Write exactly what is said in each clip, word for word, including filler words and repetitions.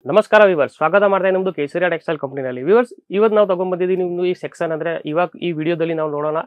ನಮಸ್ಕಾರ ವಿವರ್ಸ್, ಸ್ವಾಗತ ಮಾಡ್ತಾ ನಿಮ್ಮದು ಕೇಸರಿಯಾ ಟೆಕ್ಸ್ಟೈಲ್ ಕಂಪನಿನಲ್ಲಿ. ವಿವರ್ಸ್, ಇವತ್ತು ನಾವು ತಗೊಂಡ್ಬಂದಿದ್ದೀವಿ ನಿಮ್ದು ಈ ಸೆಕ್ಷನ್ ಅಂದ್ರೆ ಇವಾಗ ಈ ವಿಡಿಯೋದಲ್ಲಿ ನಾವು ನೋಡೋಣ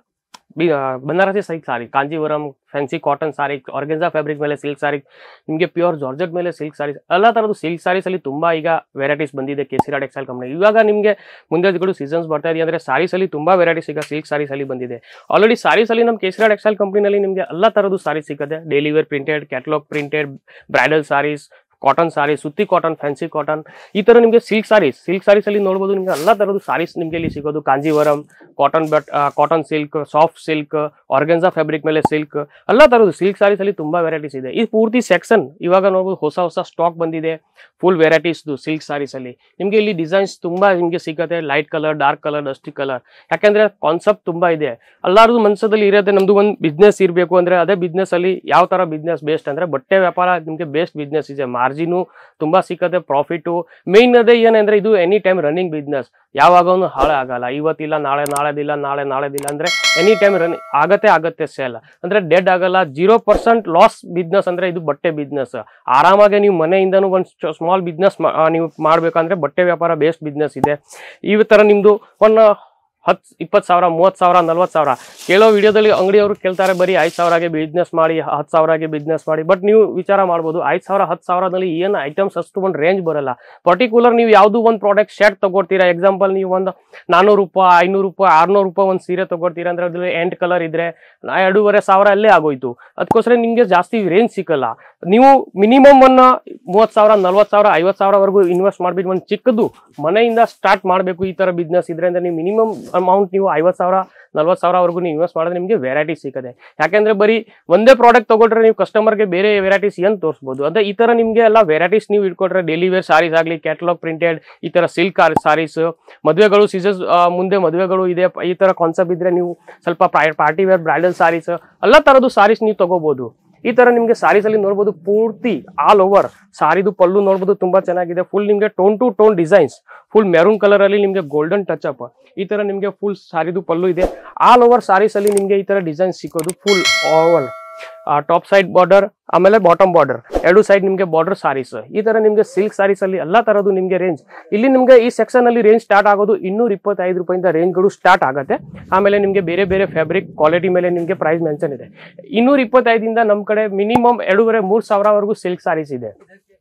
Banarasi silk sari, Kanjeevaram fancy cotton sari, organza fabric ಮೇಲೆ ಸಿಲ್ಕ್ ಸಾರಿ, ನಿಮಗೆ ಪ್ಯೂರ್ ಜಾರ್ಜೆಟ್ ಮೇಲೆ ಸಿಲ್ಕ್ ಸಾರೀಸ್, ಎಲ್ಲ ತರದ್ದು ಸಿಲ್ಕ್ ಸಾರೀಸ್ ಅಲ್ಲಿ ತುಂಬಾ ಈಗ ವೆರೈಟೀಸ್ ಬಂದಿದೆ ಕೇಸರಿಯಾ ಟೆಕ್ಸ್ಟೈಲ್ ಕಂಪನಿ. ಇವಾಗ ನಿಮಗೆ ಮುಂದೆ ಸೀಸನ್ಸ್ ಬರ್ತಾ ಇದೆ ಅಂದ್ರೆ ಸಾರೀಸ್ ಅಲ್ಲಿ ತುಂಬಾ ವೆರೈಟೀಸ್ ಈಗ ಸಿಲ್ಕ್ ಸಾರೀಸ್ ಅಲ್ಲಿ ಬಂದಿದೆ. ಆಲ್ರೆಡಿ ಸಾರೀಸ್ ಅಲ್ಲಿ ನಮ್ಮ ಕೇಸರಿಯಾ ಟೆಕ್ಸ್ಟೈಲ್ ಕಂಪನಿನಲ್ಲಿ ನಿಮಗೆ ಎಲ್ಲ ತರದ್ದು ಸಾರೀಸ್ ಸಿಗುತ್ತೆ. Daily wear printed, catalogue printed, bridal saris, cotton sari, ಸುತ್ತಿ ಕಾಟನ್, ಫ್ಯಾನ್ಸಿ ಕಾಟನ್, ಈ ತರ ನಿಮಗೆ ಸಿಲ್ಕ್ ಸಾರೀಸ್ ಸಿಲ್ಕ್ ಸಾರೀಸ್ ಅಲ್ಲಿ ನೋಡಬಹುದು. ನಿಮಗೆ ಎಲ್ಲ ತರದ್ದು ಸಾರೀಸ್ ನಿಮಗೆ ಇಲ್ಲಿ ಸಿಗೋದು. Kanjeevaram, cotton but cotton silk, soft silk, organza fabric ಮೇಲೆ ಸಿಲ್ಕ್, ಎಲ್ಲ ತರದ್ದು ಸಿಲ್ಕ್ ಸಾರೀಸ್ ಅಲ್ಲಿ ತುಂಬಾ ವೆರೈಟೀಸ್ ಇದೆ. ಈ ಪೂರ್ತಿ ಸೆಕ್ಷನ್ ಇವಾಗ ನೋಡಬಹುದು, ಹೊಸ ಹೊಸ ಸ್ಟಾಕ್ ಬಂದಿದೆ ಫುಲ್ ವೆರೈಟೀಸ್ ಸಿಲ್ಕ್ ಸಾರೀಸ್ ಅಲ್ಲಿ. ನಿಮಗೆ ಇಲ್ಲಿ ಡಿಸೈನ್ಸ್ ತುಂಬಾ ನಿಮಗೆ ಸಿಗುತ್ತೆ. Light colour, dark colour, dusty colour. ಯಾಕಂದ್ರೆ ಕಾನ್ಸೆಪ್ಟ್ ತುಂಬಾ ಇದೆ. ಎಲ್ಲಾರದು ಮನಸ್ಸಲ್ಲಿ ಇರುತ್ತೆ ನಮ್ದು ಒಂದು ಬಿಸ್ನೆಸ್ ಇರಬೇಕು ಅಂದ್ರೆ. ಅದೇ ಬಿಸ್ನೆಸ್ ಅಲ್ಲಿ ಯಾವ ತರ ಬಿಸ್ನೆಸ್ ಬೆಸ್ಟ್ ಅಂದ್ರೆ ಬಟ್ಟೆ ವ್ಯಾಪಾರ ನಿಮಗೆ ಬೆಸ್ಟ್ ಬಿಸ್ನೆಸ್ ಇದೆ. ಮಾರ್ಜಿನು ತುಂಬಾ ಸಿಕ್ಕತ್ತೆ, ಪ್ರಾಫಿಟ್ ಮೇನ್ ಅದೇ ಏನಂದ್ರೆ ಇದು ಎನಿ ಟೈಮ್ ರನ್ನಿಂಗ್ ಬಿಸ್ನೆಸ್, ಯಾವಾಗೂ ಹಾಳೆ ಆಗಲ್ಲ. ಇವತ್ತಿಲ್ಲ ನಾಳೆ, ನಾಳೆದಿಲ್ಲ ನಾಳೆ ನಾಳೆದಿಲ್ಲ ಅಂದ್ರೆ ಎನಿ ಟೈಮ್ ರನ್ ಆಗತ್ತೆ ಆಗತ್ತೆ ಸೇಲ್ ಅಂದ್ರೆ ಡೆಡ್ ಆಗಲ್ಲ. ಜೀರೋ ಪರ್ಸೆಂಟ್ ಲಾಸ್ ಬಿಸ್ನೆಸ್ ಅಂದ್ರೆ ಇದು ಬಟ್ಟೆ ಬಿಸ್ನೆಸ್. ಆರಾಮಾಗಿ ನೀವು ಮನೆಯಿಂದನೂ ಒಂದು ಸ್ಮಾಲ್ ಬಿಸ್ನೆಸ್ ನೀವು ಮಾಡ್ಬೇಕಂದ್ರೆ ಬಟ್ಟೆ ವ್ಯಾಪಾರ ಬೇಸ್ಟ್ ಬಿಸ್ನೆಸ್ ಇದೆ. ಈ ತರ ನಿಮ್ದು ಒಂದು ಹತ್ತು ಇಪ್ಪತ್ತು ಸಾವಿರ, ಮೂವತ್ತು ಸಾವಿರ, ನಲ್ವತ್ತು ಸಾವಿರ ಕೇಳೋ ವಿಡಿಯೋದಲ್ಲಿ ಅಂಗಡಿಯವರು ಕೇಳ್ತಾರೆ ಬರೀ ಐದು ಸಾವಿರಗೆ ಬಿಸ್ನೆಸ್ ಮಾಡಿ, ಹತ್ತು ಸಾವಿರಗೆ ಬಿಸ್ನೆಸ್ ಮಾಡಿ. ಬಟ್ ನೀವು ವಿಚಾರ ಮಾಡ್ಬೋದು, ಐದು ಸಾವಿರ ಹತ್ತು ಸಾವಿರದಲ್ಲಿ ಏನು ಐಟಮ್ಸ್ ಅಷ್ಟು ಒಂದು ರೇಂಜ್ ಬರಲ್ಲ. ಪರ್ಟಿಕ್ಯುಲರ್ ನೀವು ಯಾವುದು ಒಂದು ಪ್ರಾಡಕ್ಟ್ ಶರ್ಟ್ ತಗೊಳ್ತೀರಾ, ಎಕ್ಸಾಂಪಲ್ ನೀವು ಒಂದು ನಾನ್ನೂರು ರೂಪಾಯಿ, ಐನೂರು ರೂಪಾಯಿ, ಆರ್ನೂರು ರೂಪಾಯಿ ಒಂದು ಸೀರೆ ತಗೊಳ್ತೀರಾ ಅಂದ್ರೆ ಅದ್ರಲ್ಲಿ ಎಂಟು ಕಲರ್ ಇದ್ರೆ ಎರಡೂವರೆ ಸಾವಿರ ಅಲ್ಲೇ ಆಗೋಯ್ತು. ಅದಕ್ಕೋಸ್ಕರ ನಿಮಗೆ ಜಾಸ್ತಿ ರೇಂಜ್ ಸಿಕ್ಕಲ್ಲ. ನೀವು ಮಿನಿಮಮ್ ಅನ್ನ ಮೂವತ್ತು ಸಾವಿರ, ನಲ್ವತ್ತು ಸಾವಿರ, ಐವತ್ತು ಸಾವಿರವರೆಗೂ ಇನ್ವೆಸ್ಟ್ ಮಾಡ್ಬಿಟ್ಟು ಒಂದು ಚಿಕ್ಕದು ಮನೆಯಿಂದ ಸ್ಟಾರ್ಟ್ ಮಾಡಬೇಕು. ಈ ತರ ಬಿಸ್ನೆಸ್ ಇದ್ರೆ ಅಂದ್ರೆ ನೀವು ಮಿನಿಮಮ್ ಅಮೌಂಟ್ ನೀವು ಐವತ್ತು ಸಾವಿರ, ನಲ್ವತ್ತು ಸಾವಿರವರೆಗೂ ನೀವು ಇನ್ವೆಸ್ಟ್ ಮಾಡಿದ್ರೆ ನಿಮಗೆ ವೆರೈಟೀಸ್ ಸಿಗುತ್ತೆ. ಯಾಕಂದ್ರೆ ಬರೀ ಒಂದೇ ಪ್ರಾಡಕ್ಟ್ ತಗೊಂಡ್ರೆ ನೀವು ಕಸ್ಟಮರ್ಗೆ ಬೇರೆ ವೆರೈಟೀಸ್ ಏನ್ ತೋರಿಸಬಹುದು. ಅದೇ ಈ ತರ ನಿಮಗೆ ಎಲ್ಲ ವೆರೈಟೀಸ್ ನೀವು ಇಟ್ಕೊಟ್ರೆ ಡೈಲಿ ವೇರ್ ಸಾರೀಸ್ ಆಗಲಿ, ಕ್ಯಾಟಲಾಗ್ ಪ್ರಿಂಟೆಡ್, ಈ ತರ ಸಿಲ್ಕ್ ಸಾರೀಸ್, ಮದುವೆಗಳು ಸೀಸನ್ಸ್ ಮುಂದೆ ಮದುವೆಗಳು ಇದೆ, ಈ ತರ ಕಾನ್ಸೆಪ್ಟ್ ಇದ್ರೆ ನೀವು ಸ್ವಲ್ಪ ಪಾರ್ಟಿ ವೇರ್ ಬ್ರೈಡಲ್ ಸಾರೀಸ್ ಎಲ್ಲ ತರದ್ದು ಸಾರೀಸ್ ನೀವು ತಗೋಬಹುದು. ಈ ತರ ನಿಮ್ಗೆ ಸಾರೀಸ್ ಅಲ್ಲಿ ನೋಡಬಹುದು ಪೂರ್ತಿ ಆಲ್ ಓವರ್ ಸಾರಿದು ಪಲ್ಲು ನೋಡಬಹುದು, ತುಂಬಾ ಚೆನ್ನಾಗಿದೆ. ಫುಲ್ ನಿಮ್ಗೆ tone to tone designs, full maroon colour ಅಲ್ಲಿ ನಿಮ್ಗೆ ಗೋಲ್ಡನ್ ಟಚ್ ಅಪ್, ಈ ತರ ನಿಮ್ಗೆ ಫುಲ್ ಸಾರಿದು ಪಲ್ಲು ಇದೆ. ಆಲ್ ಓವರ್ ಸಾರೀಸ್ ಅಲ್ಲಿ ನಿಮ್ಗೆ ಈ ತರ ಡಿಸೈನ್ ಸಿಕ್ಕೋದು. Full over top side border, ಆಮೇಲೆ ಬಾಟಮ್ ಬಾರ್ಡರ್, ಎರಡು ಸೈಡ್ ನಿಮ್ಗೆ ಬಾರ್ಡರ್ ಸಾರೀಸ್. ಈ ತರ ನಿಮ್ಗೆ ಸಿಲ್ಕ್ ಸಾರೀಸ್ ಅಲ್ಲಿ ಎಲ್ಲಾ ತರದ್ದು ನಿಮ್ಗೆ ರೇಂಜ್ ಇಲ್ಲಿ ನಿಮ್ಗೆ ಈ ಸೆಕ್ಷನ್ ಅಲ್ಲಿ ರೇಂಜ್ ಸ್ಟಾರ್ಟ್ ಆಗೋದು ಇನ್ನೂರ ಇಪ್ಪತ್ತೈದು ರೂಪಾಯಿಂದ ರೇಂಜ್ ಗಳು ಸ್ಟಾರ್ಟ್ ಆಗುತ್ತೆ. ಆಮೇಲೆ ನಿಮ್ಗೆ ಬೇರೆ ಬೇರೆ ಫ್ಯಾಬ್ರಿಕ್ ಕ್ವಾಲಿಟಿ ಮೇಲೆ ನಿಮ್ಗೆ ಪ್ರೈಸ್ ಮೆನ್ಷನ್ ಇದೆ. ಇನ್ನೂರ ಇಪ್ಪತ್ತೈದಿಂದ ನಮ್ ಕಡೆ ಮಿನಿಮಮ್ ಎರಡೂವರೆ ಮೂರ್ ಸಾವಿರವರೆಗೂ ಸಿಲ್ಕ್ ಸಾರೀಸ್ ಇದೆ.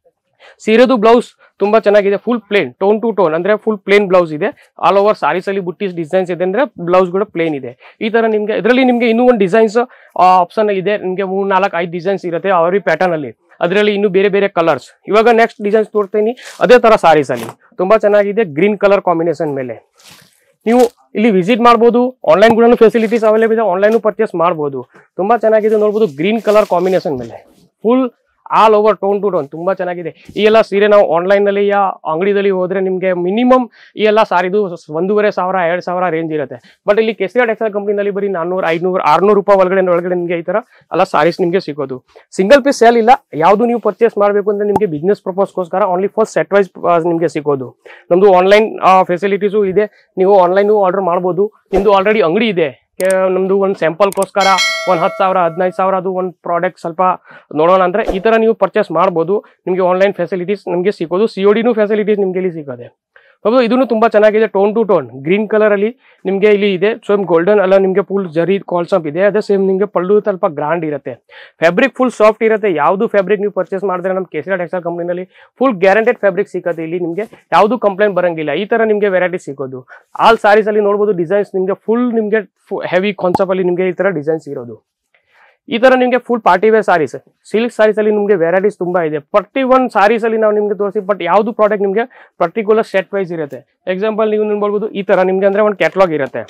ಸೀರೆದು ಬ್ಲೌಸ್ ತುಂಬಾ ಚೆನ್ನಾಗಿದೆ. Full plain, tone to tone ಅಂದ್ರೆ ಫುಲ್ ಪ್ಲೇನ್ ಬ್ಲೌಸ್ ಇದೆ. ಆಲ್ ಓವರ್ ಸಾರೀಸ್ ಅಲ್ಲಿ ಬುಟ್ಟಿಸ್ ಡಿಸೈನ್ಸ್ ಇದೆ ಅಂದ್ರೆ ಬ್ಲೌಸ್ ಕೂಡ ಪ್ಲೇನ್ ಇದೆ. ಈ ತರ ನಿಮ್ಗೆ ಇದರಲ್ಲಿ ನಿಮ್ಗೆ ಇನ್ನೂ ಒಂದು ಡಿಸೈನ್ಸ್ ಆಪ್ಷನ್ ಇದೆ. ನಿಮ್ಗೆ ಮೂರ್ ನಾಲ್ಕು ಐದು ಡಿಸೈನ್ಸ್ ಇರುತ್ತೆ ಅವ್ರಿ ಪ್ಯಾಟರ್ನ್ ಅಲ್ಲಿ. ಅದರಲ್ಲಿ ಇನ್ನು ಬೇರೆ ಬೇರೆ ಕಲರ್ಸ್. ಇವಾಗ ನೆಕ್ಸ್ಟ್ ಡಿಸೈನ್ಸ್ ತೋರ್ತೀನಿ ಅದೇ ತರ ಸಾರೀಸ್ ಅಲ್ಲಿ ತುಂಬಾ ಚೆನ್ನಾಗಿದೆ. ಗ್ರೀನ್ ಕಲರ್ ಕಾಂಬಿನೇಷನ್ ಮೇಲೆ ನೀವು ಇಲ್ಲಿ ವಿಸಿಟ್ ಮಾಡಬಹುದು. ಆನ್ಲೈನ್ ಕೂಡ ಫೆಸಿಲಿಟೀಸ್ ಅವೈಲೇಬಲ್ ಇದೆ, ಆನ್ಲೈನ್ ಪರ್ಚೇಸ್ ಮಾಡಬಹುದು. ತುಂಬಾ ಚೆನ್ನಾಗಿದೆ ನೋಡಬಹುದು. ಗ್ರೀನ್ ಕಲರ್ ಕಾಂಬಿನೇಷನ್ ಮೇಲೆ full all over tone to tone ತುಂಬಾ ಚೆನ್ನಾಗಿದೆ. ಈ ಎಲ್ಲ ಸೀರೆ ನಾವು ಆನ್ಲೈನ್ ನಲ್ಲಿ ಯಾ ಅಂಗಡಿದಲ್ಲಿ ಹೋದ್ರೆ ನಿಮ್ಗೆ ಮಿನಿಮಮ್ ಈ ಎಲ್ಲ ಸಾರಿದು ಒಂದೂವರೆ ಸಾವಿರ, ಎರಡ್ ಸಾವಿರ ರೇಂಜ್ ಇರುತ್ತೆ. ಬಟ್ ಇಲ್ಲಿ ಕೇಸರಿಯಾ ಟೆಕ್ಸ್ಟೈಲ್ ಕಂಪನಿನಲ್ಲಿ ಬರೀ ನಾನ್ನೂರು, ಐನೂರು, ಆರ್ನೂರು ರೂಪಾಯಿ ಒಳಗಡೆ ಒಳಗಡೆ ನಿಮ್ಗೆ ಈ ತರ ಎಲ್ಲ ಸಾರೀಸ್ ನಿಮ್ಗೆ ಸಿಗೋದು. ಸಿಂಗಲ್ ಪೀಸ್ ಸೇಲ್ ಇಲ್ಲ. ಯಾವ್ದು ನೀವು ಪರ್ಚೇಸ್ ಮಾಡಬೇಕು ಅಂದ್ರೆ ನಿಮ್ಗೆ ಬಿಸ್ನೆಸ್ ಪರ್ಪಸ್ಗೋಸ್ಕರ ಓನ್ಲಿ ಫಾರ್ ಸೆಟ್ ವೈಸ್ ನಿಮ್ಗೆ ಸಿಗೋದು. ನಮ್ದು ಆನ್ಲೈನ್ ಫೆಸಿಲಿಟೀಸು ಇದೆ. ನೀವು ಆನ್ಲೈನ್ ಆರ್ಡರ್ ಮಾಡಬಹುದು. ನಿಮ್ದು ಆಲ್ರೆಡಿ ಅಂಗಡಿ ಇದೆ. ನಮ್ದು ಒಂದು ಸ್ಯಾಂಪಲ್ಗೋಸ್ಕರ ಒಂದ್ ಹತ್ತು ಸಾವಿರ, ಹದಿನೈದು ಸಾವಿರ ಅದು ಒಂದು ಪ್ರಾಡಕ್ಟ್ ಸ್ವಲ್ಪ ನೋಡೋಣ ಅಂದ್ರೆ ಈ ತರ ನೀವು ಪರ್ಚೇಸ್ ಮಾಡಬಹುದು. ನಿಮ್ಗೆ ಆನ್ಲೈನ್ ಫೆಸಿಲಿಟೀಸ್ ನಿಮ್ಗೆ ಸಿಗೋದು. ಸಿಒಡಿನೂ ಫೆಸಿಲಿಟೀಸ್ ನಿಮ್ಗೆ ಇಲ್ಲಿ ಸಿಗೋದೆ. ಹೌದು, ಇದನ್ನು ತುಂಬಾ ಚೆನ್ನಾಗಿದೆ. Tone to tone green colour ಅಲ್ಲಿ ನಿಮ್ಗೆ ಇಲ್ಲಿ ಇದೆ. ಸೇಮ್ ಗೋಲ್ಡನ್ ಅಲ್ಲ, ನಿಮ್ಗೆ ಫುಲ್ ಜರಿ ಕಾಲ್ಸಪ್ ಇದೆ. ಅದೇ ಸೇಮ್ ನಿಮ್ಗೆ ಪಲ್ಲು ಸ್ವಲ್ಪ ಗ್ರಾಂಡ್ ಇರುತ್ತೆ. ಫ್ಯಾಬ್ರಿಕ್ ಫುಲ್ ಸಾಫ್ಟ್ ಇರುತ್ತೆ. ಯಾವ್ದು ಫ್ಯಾಬ್ರಿಕ್ ನೀವು ಪರ್ಚೇಸ್ ಮಾಡಿದ್ರೆ ನಮ್ಮ ಕೇಸರಿಯಾ ಟೆಕ್ಸ್ಟೈಲ್ ಕಂಪನಿನಲ್ಲಿ ಫುಲ್ ಗ್ಯಾರಂಟೆಡ್ ಫ್ಯಾಬ್ರಿಕ್ ಸಿಗುತ್ತೆ. ಇಲ್ಲಿ ನಿಮ್ಗೆ ಯಾವ್ದು ಕಂಪ್ಲೇಂಟ್ ಬರಂಗಿಲ್ಲ. ಈ ತರ ನಿಮ್ಗೆ ವೆರೈಟಿ ಸಿಗೋದು. ಆಲ್ ಸಾರೀಸ್ ಅಲ್ಲಿ ನೋಡಬಹುದು ಡಿಸೈನ್ಸ್ ನಿಮ್ಗೆ ಫುಲ್ ನಿಮ್ಗೆ ಹೆವಿ ಕಾನ್ಸೆಪ್ಟ್ ಅಲ್ಲಿ ನಿಮ್ಗೆ ಈ ತರ ಡಿಸೈನ್ಸ್ ಇರೋದು. ಈ ತರ ನಿಮ್ಗೆ full party wear saris, silk saris ಅಲ್ಲಿ ನಿಮ್ಗೆ ವೆರೈಟೀಸ್ ತುಂಬಾ ಇದೆ. ಪ್ರತಿ ಒಂದು ಸಾರೀಸ್ ಅಲ್ಲಿ ನಾವು ನಿಮ್ಗೆ ತೋರಿಸಿ, ಬಟ್ ಯಾವ್ದು ಪ್ರಾಡಕ್ಟ್ ನಿಮ್ಗೆ ಪರ್ಟಿಕ್ಯುಲರ್ ಸೆಟ್ ವೈಸ್ ಇರುತ್ತೆ. ಎಕ್ಸಾಂಪಲ್ ನೀವು ನೋಡ್ಬೋದು ಈ ತರ ನಿಮ್ಗೆ ಅಂದ್ರೆ ಒಂದು ಕ್ಯಾಟಲಾಗ್ ಇರುತ್ತೆ.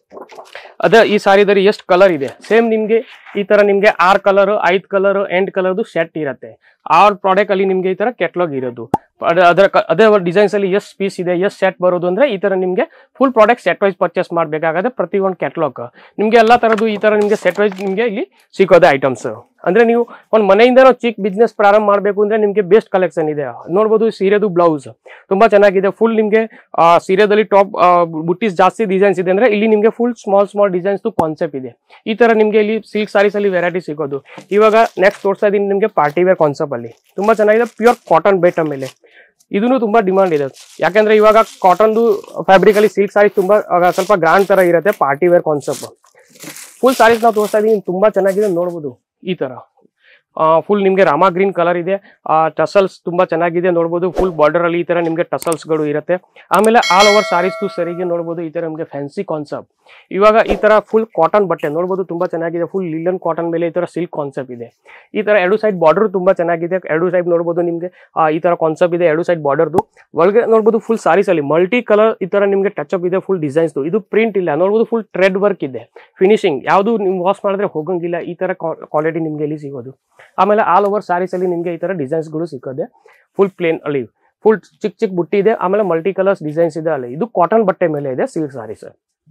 ಅದೇ ಈ ಸಾರಿದಲ್ಲಿ ಎಷ್ಟು ಕಲರ್ ಇದೆ, ಸೇಮ್ ನಿಮ್ಗೆ ಈ ತರ ನಿಮ್ಗೆ ಆರ್ ಕಲರ್, ಐದ್ ಕಲರ್, ಎಂಟ್ ಕಲರ್ದು ಸೆಟ್ ಇರುತ್ತೆ. ಆರ್ ಪ್ರಾಡಕ್ಟ್ ಅಲ್ಲಿ ನಿಮ್ಗೆ ಈ ತರ ಕ್ಯಾಟಲಾಗ್ ಇರೋದು. ಅದರ ಅದೇ ಡಿಸೈನ್ಸ್ ಅಲ್ಲಿ ಎಷ್ಟು ಪೀಸ್ ಇದೆ, ಎಷ್ಟು ಸೆಟ್ ಬರೋದು ಅಂದ್ರೆ ಈ ತರ ನಿಮ್ಗೆ full product set wise purchase ಮಾಡಬೇಕಾಗತ್ತೆ. ಪ್ರತಿ ಒಂದು ಕ್ಯಾಟಲಾಗ್ ನಿಮ್ಗೆ ಎಲ್ಲಾ ತರದ್ದು ಈ ತರ ನಿಮ್ಗೆ ಸೆಟ್ ವೈಸ್ ನಿಮ್ಗೆ ಇಲ್ಲಿ ಸಿಗೋದೆ ಐಟಮ್ಸ್. ಅಂದ್ರೆ ನೀವು ಒಂದು ಮನೆಯಿಂದ ಚಿಕ್ಕ ಬಿಸ್ನೆಸ್ ಪ್ರಾರಂಭ ಮಾಡಬೇಕು ಅಂದ್ರೆ ನಿಮ್ಗೆ ಬೆಸ್ಟ್ ಕಲೆಕ್ಷನ್ ಇದೆ. ನೋಡಬಹುದು ಸೀರೆದು ಬ್ಲೌಸ್ ತುಂಬಾ ಚೆನ್ನಾಗಿದೆ. ಫುಲ್ ನಿಮ್ಗೆ ಸೀರೆದಲ್ಲಿ ಟಾಪ್ ಬುಟ್ಟಿಸ್ ಜಾಸ್ತಿ ಡಿಸೈನ್ಸ್ ಇದೆ ಅಂದ್ರೆ ಇಲ್ಲಿ ನಿಮ್ಗೆ full small small designs concept ಇದೆ. ಈ ತರ ನಿಮ್ಗೆ ಇಲ್ಲಿ ಸಿಲ್ಕ್ ಸಾರೀಸ್ ಅಲ್ಲಿ ವೆರೈಟಿ ಸಿಗೋದು. ಇವಾಗ ನೆಕ್ಸ್ಟ್ ತೋರಿಸ್ತಾ ಇದೀನಿ ನಿಮ್ಗೆ ಪಾರ್ಟಿ ವೇರ್ ಕಾನ್ಸೆಪ್ಟ್ ಅಲ್ಲಿ ತುಂಬಾ ಚೆನ್ನಾಗಿದೆ. ಪ್ಯೂರ್ ಕಾಟನ್ ಬೇಟ ಮೇಲೆ ಇದನ್ನು ತುಂಬಾ ಡಿಮಾಂಡ್ ಇದೆ, ಯಾಕಂದ್ರೆ ಇವಾಗ ಕಾಟನ್ದು ಫ್ಯಾಬ್ರಿಕ್ ಅಲ್ಲಿ ಸಿಲ್ಕ್ ಸಾರೀಸ್ ತುಂಬಾ ಸ್ವಲ್ಪ ಗ್ರಾಂಡ್ ತರ ಇರುತ್ತೆ, party wear concept. Full saris ನಾವು ತೋರಿಸ್ತಾ ಇದೀನಿ, ತುಂಬಾ ಚೆನ್ನಾಗಿದೆ ನೋಡ್ಬೋದು. ಈ ತರ ಫುಲ್ ನಿಮ್ಗೆ ರಾಮಾ ಗ್ರೀನ್ ಕಲರ್ ಇದೆ, ಟಸಲ್ಸ್ ತುಂಬಾ ಚೆನ್ನಾಗಿದೆ ನೋಡ್ಬೋದು. ಫುಲ್ ಬಾರ್ಡರ್ ಅಲ್ಲಿ ಈ ತರ ನಿಮ್ಗೆ ಟಸಲ್ಸ್ ಗಳು ಇರುತ್ತೆ. ಆಮೇಲೆ ಆಲ್ ಓವರ್ ಸಾರೀಸ್ ಸರಿಗೆ ನೋಡ್ಬೋದು ಈ ತರ ನಿಮ್ಗೆ ಫ್ಯಾನ್ಸಿ ಕಾನ್ಸೆಪ್ಟ್. ಇವಾಗ ಈ ತರ ಫುಲ್ ಕಾಟನ್ ಬಟ್ಟೆ ನೋಡ್ಬೋದು, ತುಂಬಾ ಚೆನ್ನಾಗಿದೆ. ಫುಲ್ ಲಿಲನ್ ಕಾಟನ್ ಮೇಲೆ ಈ ತರ ಸಿಲ್ಕ್ ಕಾನ್ಸೆಪ್ಟ್ ಇದೆ. ಈ ತರ ಎರಡು ಸೈಡ್ ಬಾರ್ಡರ್ ತುಂಬಾ ಚೆನ್ನಾಗಿದೆ. ಎರಡು ಸೈಡ್ ನೋಡ್ಬೋದು ನಿಮ್ಗೆ ಈ ತರ ಕಾನ್ಸೆಪ್ಟ್ ಇದೆ, ಎರಡು ಸೈಡ್ ಬಾರ್ಡರ್ದು. ಒಳಗೆ ನೋಡ್ಬೋದು ಫುಲ್ ಸಾರೀಸ್ ಅಲ್ಲಿ ಮಲ್ಟಿ ಕಲರ್ ಈ ತರ ನಿಮ್ಗೆ ಟಚ್ ಅಪ್ ಇದೆ. ಫುಲ್ ಡಿಸೈನ್ಸ್ ಇದು ಪ್ರಿಂಟ್ ಇಲ್ಲ ನೋಡ್ಬೋದು, ಫುಲ್ ಥ್ರೆಡ್ ವರ್ಕ್ ಇದೆ. ಫಿನಿಶಿಂಗ್ ಯಾವುದು ನೀವು ವಾಶ್ ಮಾಡಿದ್ರೆ ಹೋಗಂಗಿಲ್ಲ, ಈ ತರ ಕ್ವಾಲಿಟಿ ನಿಮ್ಗೆ ಇಲ್ಲಿ ಸಿಗೋದು. ಆಮೇಲೆ ಆಲ್ ಓವರ್ ಸಾರೀಸ್ ಅಲ್ಲಿ ನಿಮ್ಗೆ ಈ ತರ ಡಿಸೈನ್ಸ್ ಗಳು ಸಿಕ್ಕೋದೆ. ಫುಲ್ ಪ್ಲೇನ್ ಅಲ್ಲಿ ಫುಲ್ ಚಿಕ್ಕ ಚಿಕ್ಕ ಬುಟ್ಟಿ ಇದೆ, ಆಮೇಲೆ ಮಲ್ಟಿ ಕಲರ್ಸ್ ಡಿಸೈನ್ಸ್ ಇದೆ ಅಲ್ಲಿ. ಇದು ಕಾಟನ್ ಬಟ್ಟೆ ಮೇಲೆ ಇದೆ ಸಿಲ್ಕ್ ಸಾರೀಸ್.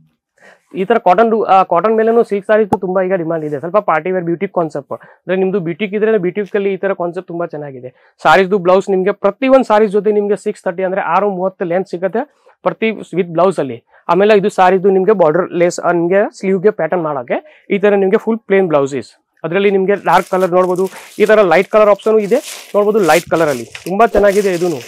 ಈ ತರ ಕಾಟನ್ ಕಾಟನ್ ಮೇಲೆನೂ ಸಿಲ್ಕ್ ಸಾರೀಸ್ ತುಂಬಾ ಈಗ ಡಿಮಾಂಡ್ ಇದೆ. ಸ್ವಲ್ಪ ಪಾರ್ಟಿ ವೇರ್ ಬ್ಯೂಟಿಕ್ ಕಾನ್ಸೆಪ್ಟ್ ಅಂದ್ರೆ ನಿಮ್ದು ಬ್ಯೂಟಿಕ್ ಇದ್ರೆ ಬ್ಯೂಟಿಕ್ ಅಲ್ಲಿ ಈ ತರ ಕಾನ್ಸೆಪ್ಟ್ ತುಂಬಾ ಚೆನ್ನಾಗಿದೆ. ಸಾರೀಸ್ದು ಬ್ಲೌಸ್ ನಿಮ್ಗೆ ಪ್ರತಿ ಒಂದು ಸಾರೀಸ್ ಜೊತೆ ನಿಮ್ಗೆ ಸಿಕ್ಸ್ ತರ್ಟಿ ಅಂದ್ರೆ ಆರು ಮೂವತ್ತು ಲೆಂತ್ ಸಿಗುತ್ತೆ ಪ್ರತಿ ವಿತ್ ಬ್ಲೌಸ್ ಅಲ್ಲಿ. ಆಮೇಲೆ ಇದು ಸಾರೀಸ್ದು ನಿಮ್ಗೆ ಬಾರ್ಡರ್ ಲೇಸ್ ನಿಮ್ಗೆ ಸ್ಲೀವ್ಗೆ ಪ್ಯಾಟರ್ನ್ ಮಾಡೋಕೆ ಈ ತರ ನಿಮ್ಗೆ ಫುಲ್ ಪ್ಲೇನ್ ಬ್ಲೌಸಸ್. ಅದರಲ್ಲಿ ನಿಮ್ಗೆ ಡಾರ್ಕ್ ಕಲರ್ ನೋಡ್ಬೋದು, ಈ ತರ ಲೈಟ್ ಕಲರ್ ಆಪ್ಷನ್ ಇದೆ ನೋಡ್ಬೋದು. ಲೈಟ್ ಕಲರ್ ಅಲ್ಲಿ ತುಂಬಾ ಚೆನ್ನಾಗಿದೆ. ಇದೂ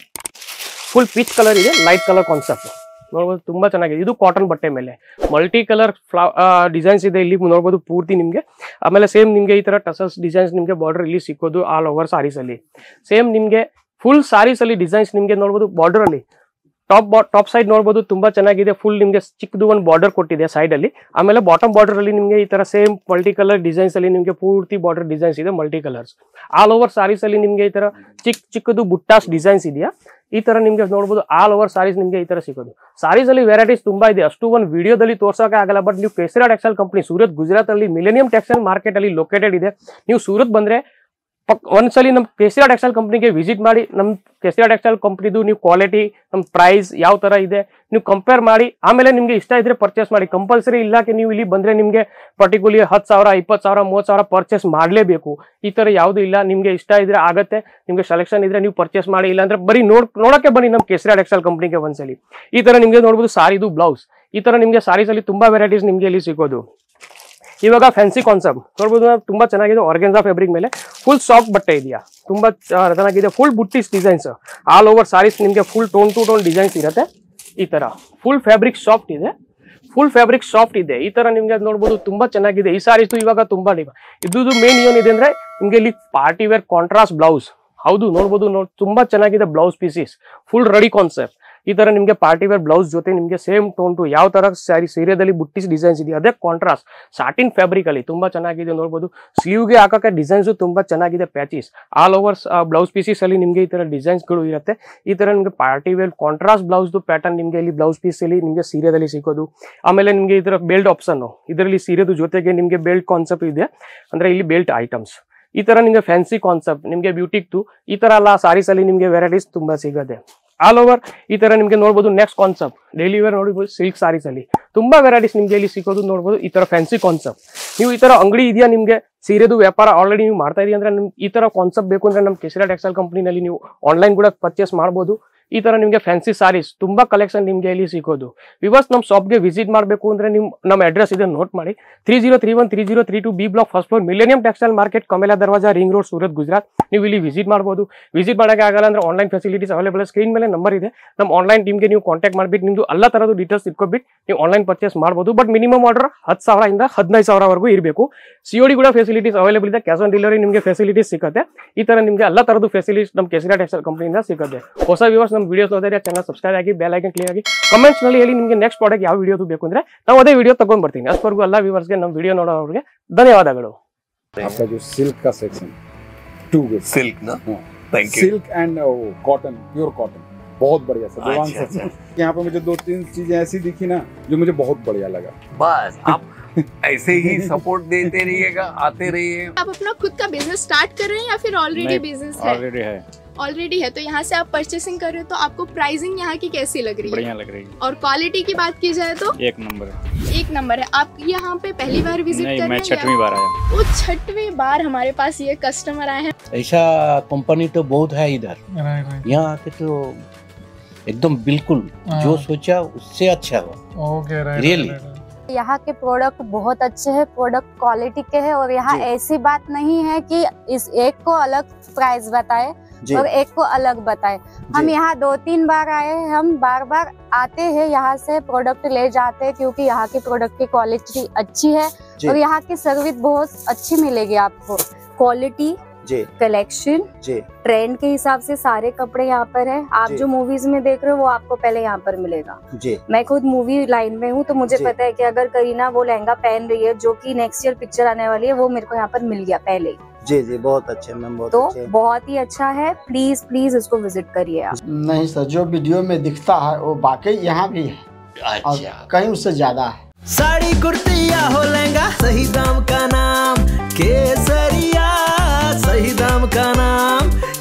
ಫುಲ್ ಪೀಚ್ ಕಲರ್ ಇದೆ, ಲೈಟ್ ಕಲರ್ ಕಾನ್ಸೆಪ್ಟ್ ನೋಡ್ಬೋದು, ತುಂಬಾ ಚೆನ್ನಾಗಿದೆ. ಇದು ಕಾಟನ್ ಬಟ್ಟೆ ಮೇಲೆ ಮಲ್ಟಿ ಕಲರ್ ಫ್ಲಾ ಡಿಸೈನ್ಸ್ ಇದೆ ಇಲ್ಲಿ ನೋಡ್ಬೋದು ಪೂರ್ತಿ ನಿಮ್ಗೆ. ಆಮೇಲೆ ಸೇಮ್ ನಿಮ್ಗೆ ಈ ತರ ಟಸಲ್ಸ್ ಡಿಸೈನ್ಸ್ ನಿಮ್ಗೆ ಬಾರ್ಡರ್ ಇಲ್ಲಿ ಸಿಕ್ಕೋದು ಆಲ್ ಓವರ್ ಸಾರೀಸ್ ಅಲ್ಲಿ. ಸೇಮ್ ನಿಮ್ಗೆ ಫುಲ್ ಸಾರೀಸ್ ಅಲ್ಲಿ ಡಿಸೈನ್ಸ್ ನಿಮ್ಗೆ ನೋಡ್ಬೋದು ಬಾರ್ಡರ್ ಅಲ್ಲಿ. ಟಾಪ್ ಟಾಪ್ ಸೈಡ್ ನೋಡ್ಬೋದು ತುಂಬಾ ಚೆನ್ನಾಗಿದೆ. ಫುಲ್ ನಿಮ್ಗೆ ಚಿಕ್ಕದು ಒಂದು ಬಾರ್ಡರ್ ಕೊಟ್ಟಿದೆ ಸೈಡ್ ಅಲ್ಲಿ. ಆಮೇಲೆ ಬಾಟಮ್ ಬಾರ್ಡರ್ ಅಲ್ಲಿ ನಿಮ್ಗೆ ಈ ತರ ಸೇಮ್ ಮಲ್ಟಿ ಕಲರ್ ಡಿಸೈನ್ಸ್ ಅಲ್ಲಿ ನಿಮ್ಗೆ ಪೂರ್ತಿ ಬಾರ್ಡರ್ ಡಿಸೈನ್ಸ್ ಇದೆ, multi colours. All over saris ಅಲ್ಲಿ ನಿಮ್ಗೆ ಈ ತರ ಚಿಕ್ಕ ಚಿಕ್ಕದು ಬುಟ್ಟಾಸ್ ಡಿಸೈನ್ಸ್ ಇದೆಯಾ, ಈ ತರ ನಿಮ್ಗೆ ನೋಡ್ಬೋದು. ಆಲ್ ಓವರ್ ಸಾರೀಸ್ ನಿಮ್ಗೆ ಈ ತರ ಸಿಗೋದು. ಸಾರೀಸ್ ಅಲ್ಲಿ ವೆರೈಟೀಸ್ ತುಂಬಾ ಇದೆ, ಅಷ್ಟು ಒಂದು ವಿಡಿಯೋದಲ್ಲಿ ತೋರ್ಸೋಕೆ ಆಗಲ್ಲ. ಬಟ್ ನೀವು ಕೇಸರಿ ಟೆಕ್ಸ್ಟೈಲ್ ಕಂಪನಿ ಸೂರತ್ ಗುಜರಾತ್ ಅಲ್ಲಿ ಮಿಲೇನಿಯಂ ಟೆಕ್ಸ್ಟೈಲ್ ಮಾರ್ಕೆಟ್ ಅಲ್ಲಿ ಲೊಕೇಟೆಡ್ ಇದೆ. ನೀವು ಸೂರತ್ ಬಂದ್ರೆ ಪಕ್ ಒಂದ್ಸಲಿ ನಮ್ಮ ಕೇಸರಿ ಟೆಕ್ಸ್ಟೈಲ್ ಕಂಪ್ನಿಗೆ ವಿಸಿಟ್ ಮಾಡಿ. ನಮ್ಮ ಕೇಸರಿ ಟೆಕ್ಸ್ಟೈಲ್ ಕಂಪ್ನಿದು ನೀವು ಕ್ವಾಲಿಟಿ, ನಮ್ಮ ಪ್ರೈಸ್ ಯಾವ ತರ ಇದೆ ನೀವು ಕಂಪೇರ್ ಮಾಡಿ, ಆಮೇಲೆ ನಿಮ್ಗೆ ಇಷ್ಟ ಇದ್ರೆ ಪರ್ಚೇಸ್ ಮಾಡಿ. ಕಂಪಲ್ಸರಿ ಇಲ್ಲಕ್ಕೆ ನೀವು ಇಲ್ಲಿ ಬಂದ್ರೆ ನಿಮ್ಗೆ ಪರ್ಟಿಕ್ಯುಲರ್ಲಿ ಹತ್ತು ಸಾವಿರ ಇಪ್ಪತ್ತು ಸಾವಿರ ಮೂವತ್ತು ಸಾವಿರ ಪರ್ಚೇಸ್ ಮಾಡಲೇಬೇಕು. ಈ ತರ ಯಾವುದು ಇಲ್ಲ. ನಿಮ್ಗೆ ಇಷ್ಟ ಇದ್ರೆ ಆಗತ್ತೆ, ನಿಮ್ಗೆ ಸೆಲೆಕ್ಷನ್ ಇದ್ರೆ ನೀವು ಪರ್ಚೇಸ್ ಮಾಡಿ, ಇಲ್ಲ ಅಂದ್ರೆ ಬರೀ ನೋಡ್ ನೋಡಕ್ಕೆ ಬನ್ನಿ ನಮ್ಮ ಕೇಸರಿ ಟೆಕ್ಸ್ಟೈಲ್ ಕಂಪ್ನಿಗೆ ಒಂದ್ಸಲಿ. ಈ ತರ ನಿಮ್ಗೆ ನೋಡ್ಬೋದು ಸಾರಿದು ಬ್ಲೌಸ್. ಈ ತರ ನಿಮ್ಗೆ ಸಾರೀಸ್ ಅಲ್ಲಿ ತುಂಬಾ ವೆರೈಟೀಸ್ ನಿಮ್ಗೆ ಇಲ್ಲಿ ಸಿಗೋದು. ಇವಾಗ ಫ್ಯಾನ್ಸಿ ಕಾನ್ಸೆಪ್ಟ್ ನೋಡ್ಬೋದು, ತುಂಬಾ ಚೆನ್ನಾಗಿದೆ. ಆರ್ಗೆನ್ಜಾ ಫ್ಯಾಬ್ರಿಕ್ ಮೇಲೆ ಫುಲ್ ಸಾಫ್ಟ್ ಬಟ್ಟೆ ಇದೆಯಾ, ತುಂಬಾ ಚೆನ್ನಾಗಿದೆ. ಫುಲ್ ಬುಟ್ಟಿಸ್ ಡಿಸೈನ್ಸ್ ಆಲ್ ಓವರ್ ಸಾರೀಸ್ ನಿಮ್ಗೆ full tone to tone designs ಇರುತ್ತೆ. ಈ ತರ ಫುಲ್ ಫ್ಯಾಬ್ರಿಕ್ ಸಾಫ್ಟ್ ಇದೆ, ಫುಲ್ ಫ್ಯಾಬ್ರಿಕ್ ಸಾಫ್ಟ್ ಇದೆ. ಈ ತರ ನಿಮ್ಗೆ ನೋಡ್ಬೋದು ತುಂಬಾ ಚೆನ್ನಾಗಿದೆ. ಈ ಸಾರೀಸ್ ಇವಾಗ ತುಂಬಾ ಇದ್ದು ಮೇನ್ ಏನಿದೆ ಅಂದ್ರೆ ನಿಮ್ಗೆ ಇಲ್ಲಿ ಪಾರ್ಟಿ ವೇರ್ ಕಾಂಟ್ರಾಸ್ಟ್ ಬ್ಲೌಸ್. ಹೌದು ನೋಡ್ಬೋದು, ನೋಡ್ ತುಂಬಾ ಚೆನ್ನಾಗಿದೆ blouse pieces, full ready concept. ಈ ತರ ನಿಮ್ಗೆ ಪಾರ್ಟಿ ವೇರ್ ಬ್ಲೌಸ್ ಜೊತೆ ನಿಮ್ಗೆ ಸೇಮ್ ಟೋನ್ ಟು ಯಾವ ತರ ಸ್ಯಾರಿ ಸೀರೆದಲ್ಲಿ ಬುಟ್ಟಿಸ್ ಡಿಸೈನ್ಸ್ ಇದೆ ಅದೇ ಕಾಂಟ್ರಾಸ್ಟ್ ಸಾಟಿನ್ ಫ್ಯಾಬ್ರಿಕ್ ಅಲ್ಲಿ ತುಂಬಾ ಚೆನ್ನಾಗಿದೆ ನೋಡ್ಬೋದು. ಸ್ಲೀವ್ಗೆ ಹಾಕಕ್ಕೆ ಡಿಸೈನ್ಸ್ ತುಂಬಾ ಚೆನ್ನಾಗಿದೆ. Patches all over blouse pieces ಅಲ್ಲಿ ನಿಮ್ಗೆ ಈ ತರ ಡಿಸೈನ್ಸ್ ಗಳು ಇರುತ್ತೆ. ಈ ತರ ನಿಮ್ಗೆ party wear contrast blouse pattern ನಿಮ್ಗೆ ಇಲ್ಲಿ ಬ್ಲೌಸ್ ಪೀಸ್ ಅಲ್ಲಿ ನಿಮ್ಗೆ ಸೀರೆದಲ್ಲಿ ಸಿಗೋದು. ಆಮೇಲೆ ನಿಮ್ಗೆ ಈ ತರ ಬೆಲ್ಟ್ ಆಪ್ಷನ್, ಇದರಲ್ಲಿ ಸೀರೆದು ಜೊತೆಗೆ ನಿಮ್ಗೆ ಬೆಲ್ಟ್ ಕಾನ್ಸೆಪ್ಟ್ ಇದೆ, ಅಂದ್ರೆ ಇಲ್ಲಿ ಬೆಲ್ಟ್ ಐಟಮ್ಸ್. ಈ ತರ ನಿಮ್ಗೆ ಫ್ಯಾನ್ಸಿ ಕಾನ್ಸೆಪ್ಟ್ ನಿಮ್ಗೆ ಬ್ಯೂಟಿಕ್ದು ಈ ತರ ಎಲ್ಲ ಸಾರೀಸ್ ಅಲ್ಲಿ ನಿಮ್ಗೆ ವೆರೈಟೀಸ್ ತುಂಬಾ ಸಿಗುತ್ತೆ ಆಲ್ ಓವರ್. ಈ ತರ ನಿಮ್ಗೆ ನೋಡ್ಬೋದು. ನೆಕ್ಸ್ಟ್ ಕಾನ್ಸೆಪ್ಟ್ ಡೈಲಿ ವೇರ್ ನೋಡ್ಬೋದು, ಸಿಲ್ಕ್ ಸಾರೀಸ್ ಅಲ್ಲಿ ತುಂಬಾ ವೆರೈಟೀಸ್ ನಿಮ್ಗೆ ಇಲ್ಲಿ ಸಿಗೋದು ನೋಡ್ಬೋದು. ಈ ತರ ಫ್ಯಾನ್ಸಿ ಕಾನ್ಸೆಪ್ಟ್. ನೀವು ಈ ತರ ಅಂಗಡಿ ಇದೆಯಾ, ನಿಮ್ಗೆ ಸೀರೆದು ವ್ಯಾಪಾರ ಆಲ್ರೆಡಿ ನೀವು ಮಾಡ್ತಾ ಇದೀವಿ ಅಂದ್ರೆ ನಿಮ್ಗೆ ಈ ತರ ಕಾನ್ಸೆಪ್ಟ್ ಬೇಕು ಅಂದ್ರೆ ನಮ್ಮ ಕೇಸರಿ ಟೆಕ್ಸ್ಟೈಲ್ ಕಂಪನಿನಲ್ಲಿ ನೀವು ಆನ್ಲೈನ್ ಕೂಡ ಪರ್ಚೇಸ್ ಮಾಡ್ಬೋದು. ಈ ತರ ನಿಮ್ಗೆ ಫ್ಯಾನ್ಸಿ ಸಾರೀಸ್ ತುಂಬಾ ಕಲೆಕ್ಷನ್ ನಿಮ್ಗೆ ಇಲ್ಲಿ ಸಿಗೋದು. ವಿವರ್ಸ್ ನಮ್ಮ ಶಾಪ್ಗೆ ವಿಸಿಟ್ ಮಾಡಬೇಕು ಅಂದ್ರೆ ನಿಮ್ ನಮ್ಮ ಅಡ್ರೆಸ್ ಇದೆ ನೋಟ್ ಮಾಡಿ. Three zero three one three zero three two B block first floor millennium textile market, Kamela Darwaja, ring road, Surat, Gujarat. ನೀವು ಇಲ್ಲಿ ವಿಸಿಟ್ ಮಾಡಬಹುದು. ವಿಸಿಟ್ ಮಾಡೋಕೆ ಆಗಲ್ಲ ಅಂದ್ರೆ ಆನ್ಲೈನ್ ಫೆಸಿಲಿಟೀಸ್ ಅವೈಲೇಬಲ್. ಸ್ಕ್ರೀನ್ ಮೇಲೆ ನಂಬರ್ ಇದೆ, ನಮ್ಮ ಆನ್ಲೈನ್ ಟೀಮ್ಗೆ ನೀವು ಕಾಂಟ್ಯಾಕ್ಟ್ ಮಾಡ್ಬಿಟ್ಟು ನಿಮ್ದು ಎಲ್ಲ ತರದ್ದು ಡೀಟೇಲ್ಸ್ ಇಟ್ಕೊಬಿಟ್ಟು ನೀವು ಆನ್ಲೈನ್ ಪರ್ಚೇಸ್ ಮಾಡಬಹುದು. ಬಟ್ ಮಿನಿಮಮ್ ಆರ್ಡರ್ ಹತ್ತು ಸಾವಿರ ಇಂದ ಹದಿನೈದು ಸಾವಿರವರೆಗೂ ಇರಬೇಕು. ಸಿಒಡಿ ಕೂಡ ಫೆಸಿಲಿಟೀಸ್ ಅವೈಲೇಬಲ್ ಇದೆ. ಕ್ಯಾಶ್ ಆನ್ ಡೆಲಿವರಿ ನಿಮಗೆ ಫೆಸಿಲಿಟೀಸ್ ಸಿಗುತ್ತೆ. ಈ ತರ ನಿಮಗೆ ಎಲ್ಲ ತರದ್ದು ಫೆಸಿಲಿಟೀಸ್ ನಮ್ಮ ಕೇಸರಿ ಟೆಕ್ಸ್ಟೈಲ್ ಕಂಪನಿಯಿಂದ ಸಿಗುತ್ತೆ. ಹೊಸ ವ್ಯೂವರ್ಸ್ ನಮ್ಮ ವಿಡಿಯೋಸ್ ನೋಡಿದ್ರೆ ಚಾನಲ್ ಸಬ್ಸ್ಕ್ರೈಬ್ ಆಗಿ ಬೆಲ್ ಐಕನ್ ಕ್ಲಿಕ್ ಆಗಿ ಕಮೆಂಟ್ಸ್ ನಲ್ಲಿ ಹೇಳಿ ನಿಮಗೆ ನೆಕ್ಸ್ಟ್ ಪ್ರಾಡಕ್ಟ್ ಯಾವ ವಿಡಿಯೋದು ಬೇಕು ಅಂದ್ರೆ ನಾವು ಅದೇ ವಿಡಿಯೋ ತಗೊಂಡ್ ಬರ್ತೀನಿ. ಅಷ್ಟವರೆಗೂ ಎಲ್ಲ ವ್ಯೂವರ್ಸ್ಗೆ ನಮ್ಮ ವಿಡಿಯೋ ನೋಡೋರಿಗೆ ಧನ್ಯವಾದಗಳು. आपका जो सिल्क का सेक्शन टू गुड सिल्क ना thank you silk and cotton pure cotton बहुत बढ़िया सर. अच्छा, अच्छा। यहाँ पे मुझे दो तीन चीजें ऐसी दिखी ना जो मुझे बहुत बढ़िया लगा. बस आप ऐसे ही सपोर्ट देते रहिएगा, आते रहिए. आप अपना खुद का बिजनेस स्टार्ट कर रहे हैं या फिर ऑलरेडी बिजनेस है? ऑलरेडी है ऑलरेडी है तो यहाँ से आप परचेसिंग कर रहे हो तो आपको प्राइसिंग यहाँ की कैसी लग रही है? बढ़िया लग रही है. और क्वालिटी की बात की जाए तो एक नंबर है. एक नंबर है. आप यहाँ पे पहली बार विजिट कर रहे हैं? मैं छठवीं बार आया. वो छठवीं बार हमारे पास ये कस्टमर आए हैं. ऐसा कंपनी तो बहुत है इधर. यहाँ आके तो एकदम बिल्कुल जो सोचा उससे अच्छा हुआ. ओके रियली यहाँ के प्रोडक्ट बहुत अच्छे हैं, प्रोडक्ट क्वालिटी के हैं और यहाँ ऐसी बात नहीं है कि इस एक को अलग प्राइस बताए. जी। और एक को अलग बताए। हम यहाँ दो तीन बार आए हैं, हम बार बार आते हैं, यहाँ से प्रोडक्ट ले जाते हैं क्योंकि यहाँ की प्रोडक्ट की क्वालिटी अच्छी है जी। और यहाँ की सर्विस बहुत अच्छी मिलेगी आपको। क्वालिटी, जी कलेक्शन, जी ट्रेंड के हिसाब से सारे कपड़े यहाँ पर है। आप जी। जो मूवीज में देख रहे हो वो आपको पहले यहाँ पर मिलेगा। जी मैं खुद मूवी लाइन में हूँ तो मुझे जी। पता है कि अगर करीना वो लहंगा पहन रही है जो कि नेक्स्ट ईयर पिक्चर आने वाली है, वो मेरे को यहाँ पर मिल गया पहले ही। जी जी बहुत अच्छे मैम, बहुत तो अच्छे। बहुत ही अच्छा है, प्लीज प्लीज इसको विजिट करिए आप। नहीं सर, जो वीडियो में दिखता है वो वाकई यहाँ भी है और अच्छा कहीं उससे ज्यादा है। साड़ी कुर्ती या हो लहंगा, सही दाम का नाम केसरिया, सही दाम का नाम